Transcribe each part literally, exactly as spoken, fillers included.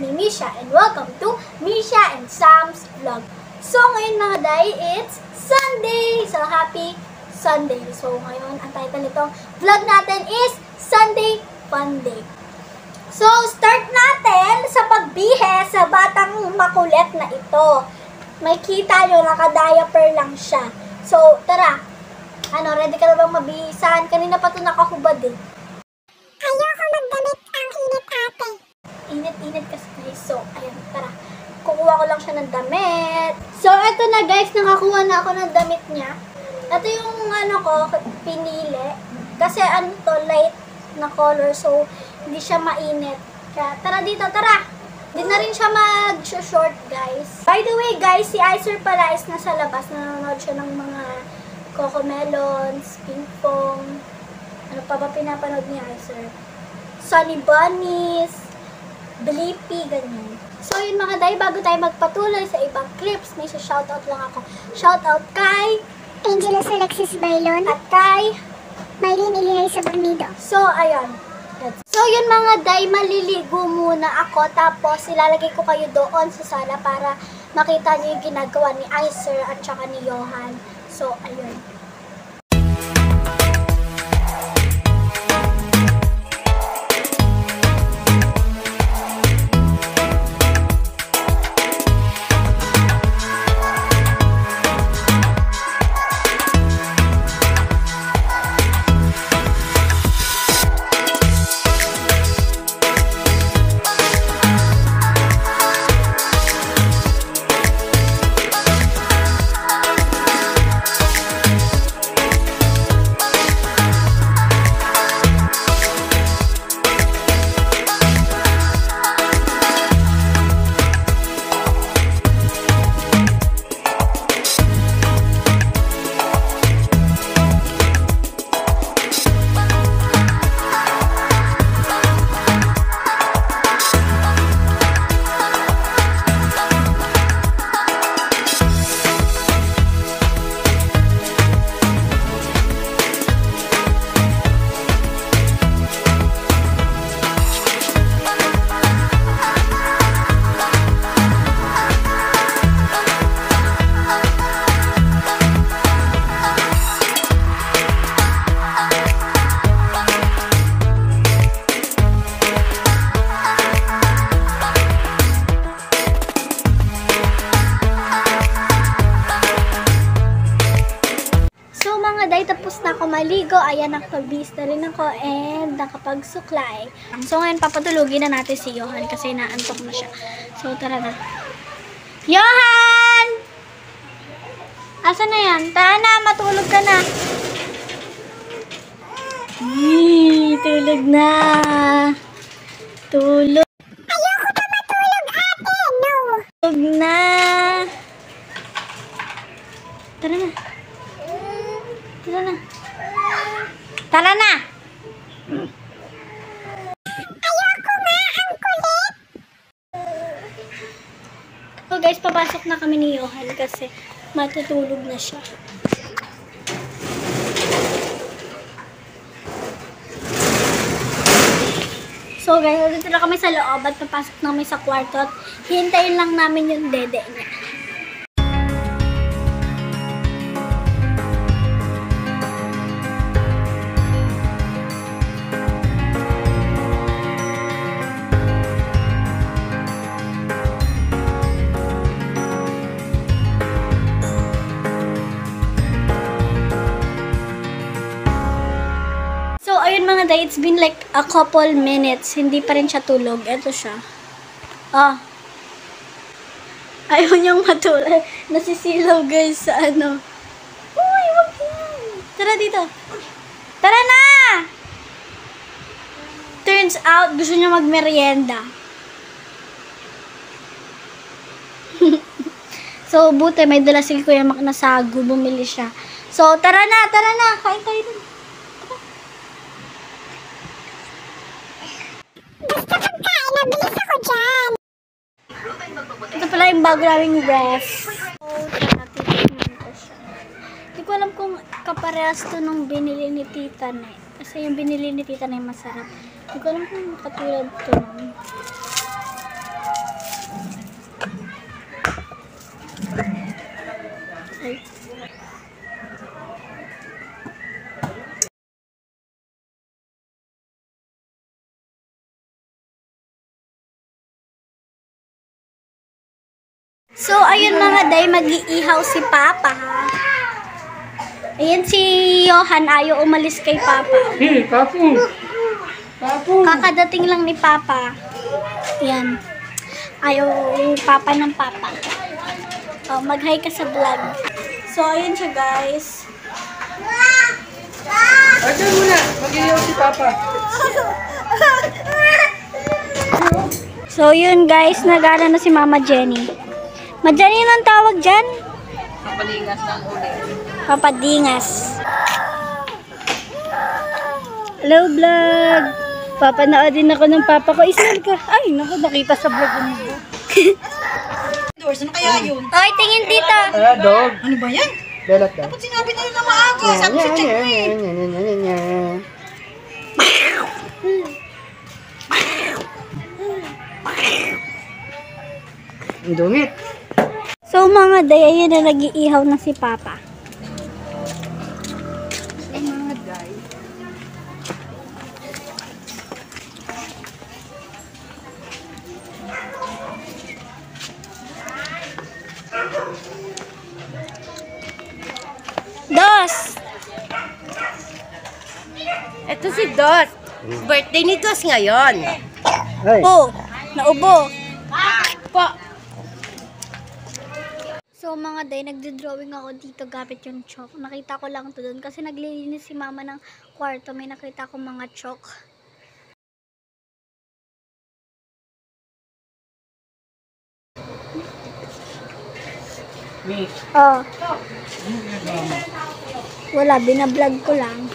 me, Misha, and welcome to Misha and Sam's Vlog. So, ngayon mga day, it's Sunday! So, happy Sunday! So, ngayon, ang title nitong vlog natin is Sunday Fun Day. So, start natin sa pagbihe sa batang makulit na ito. May kita nyo, naka-diaper lang siya. So, tara! Ano, ready ka na bang mabihisan? Kanina pa ito nakahubad eh. Ayoko magdamit, ang init ate. Init-init kasi guys. So, ayan, tara. Kukuha ko lang siya ng damit. So, eto na guys, nakakuha na ako ng damit niya. Ito yung ano ko, pinili. Kasi ano to, light na color. So, hindi siya mainit. Kaya, tara dito, tara! Hindi na rin siya mag-short guys. By the way guys, si Icer pala is nasa labas. Nanonood siya ng mga Cocomelons, Ping Pong. Ano pa ba pinapanood ni Icer? Sunny Bunnies, Blippi, ganyan. So yun mga day, bago tayo magpatuloy sa ibang clips, may shoutout lang ako. Shoutout kay Angelos Alexis Bailon at kay Maylene Ilinay sa Bernido. So ayun. So yun mga day, maliligo muna ako. Tapos ilalagay ko kayo doon sa sala para makita niyo yung ginagawa ni Icer at saka ni Johan. So ayun. Tapos na ako maligo, ayan, nakapag-bis na rin ako and nakapagsuklay. So ngayon papatulugin na natin si Johan kasi naantok na siya. So tara na. Johan! Asa na yan? Tara na, matulog ka na. Yee, tulog na. Tulog. Ayoko pa matulog ate, no. Tulog na. Tara na. Tara na. Tara na! Ayoko nga, ang kulit. So guys, papasok na kami ni Johan kasi matutulog na siya. So guys, dito na kami sa loob at papasok na kami sa kwarto at hintayin lang namin yung dede niya. Ayun mga day, it's been like a couple minutes. Hindi pa rin siya tulog. Ito siya. Ah. Ayaw niyang matulog. Nasisilaw guys sa ano. Uy, wag yan. Tara dito. Tara na! Turns out, gusto niya magmerienda. So, buti may dala si Kuya Mac na sago. Bumili siya. So, tara na, tara na. Kain tayo dun. Basta pagkain, nabilis ako dyan. Ito pala yung bago naming ref. So, titikman ko siya. Hindi ko alam kung kaparehas to nung binili ni Tita Na. Kasi yung binili ni Tita Na yung masarap. Hindi ko alam kung katulad to nun. So, ayun mga day, mag-iihaw si Papa. Ayan si Johan, ayaw umalis kay Papa. Hey, Papu! Papu! Kakadating lang ni Papa. Ayan. Ayaw Papa ng Papa. Oh, mag-hi ka sa vlog. So, ayun siya guys. Ayan muna, mag-iyaw si Papa. So, yun guys, nagana na si Mama Jenny. Ma Jenny, anong tawag dyan? Papalingas ng uli. Papadingas. Hello vlog! Papanoodin ako ng papa ko. Isnal ka. Ay, naku, nakita sa vlog mo. Doors, ano kaya yun? Ay, tingin dito. Ah, dog. Ano ba yan? Belat daw. Ba't sinabi niyo na maaga? Sabi sa check mo eh. Ang dungit. So mga day, ayun na nag-iihaw na si Papa. Dos! Ito si Dos. Birthday ni Dos ngayon. Ay. Po! Naubo! Po. So mga day, nagde-drawing ako dito gamit yung chalk. Nakita ko lang to doon kasi naglilinis si mama ng kwarto. May nakita ko mga chalk. Me. Oh. Wala, binablog ko lang.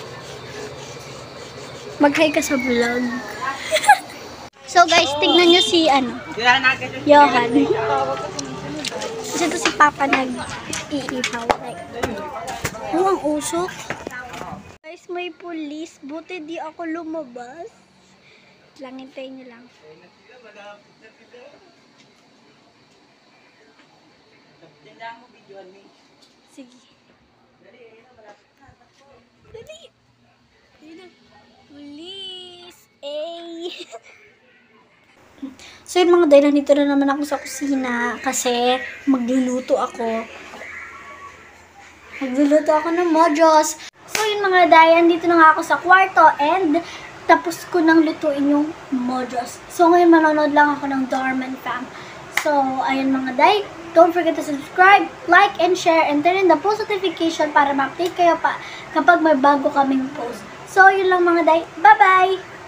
Mag-hi ka sa vlog. So guys, tignan nyo si ano, Johan. Kasi ito si Papa nag-iihaw. Like, oh, ang usok. Guys, may pulis. Buti di ako lumabas. Lang, hintayin nyo lang. Sige. Dali. Dali. Police. Eh. So yun mga day, nandito na naman ako sa kusina kasi magluluto ako. Magluluto ako ng mojos. So yun mga day, andito na nga ako sa kwarto and tapos ko nang lutuin yung mojos. So ngayon manonood lang ako ng Dorman Fam. So ayun mga day, don't forget to subscribe, like, and share, and turn in the post notification para ma-update kayo pa kapag may bago kaming post. So yun lang mga day, bye-bye!